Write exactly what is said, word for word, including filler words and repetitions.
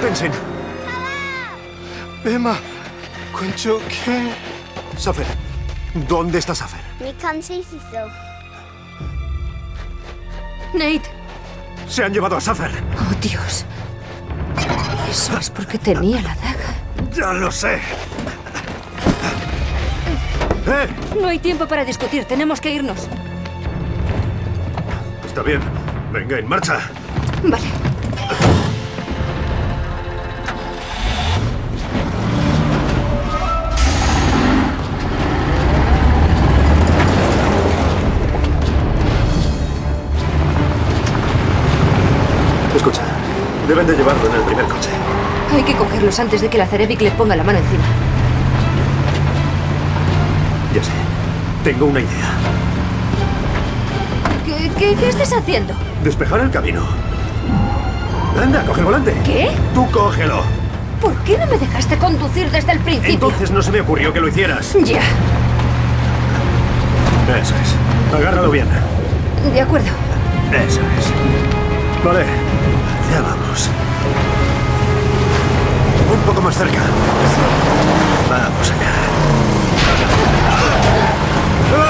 Tenzin. Emma. Quencho, ¿qué? Safer. ¿Dónde está Safer? Ni kan se hizo. Nate. Se han llevado a Safer. Oh, Dios. Eso es porque tenía la daga. Ya lo sé. ¡Eh! No hay tiempo para discutir. Tenemos que irnos. Está bien. Venga, en marcha. Vale. Escucha, deben de llevarlo en el primer coche. Hay que cogerlos antes de que la Cerevic le ponga la mano encima. Ya sé. Tengo una idea. ¿Qué, qué, qué estás haciendo? Despejar el camino. Anda, coge el volante. ¿Qué? Tú cógelo. ¿Por qué no me dejaste conducir desde el principio? Entonces no se me ocurrió que lo hicieras. Ya. Eso es. Agárralo bien. De acuerdo. Eso es. Vale. Ya vamos. Un poco más cerca. Vamos allá.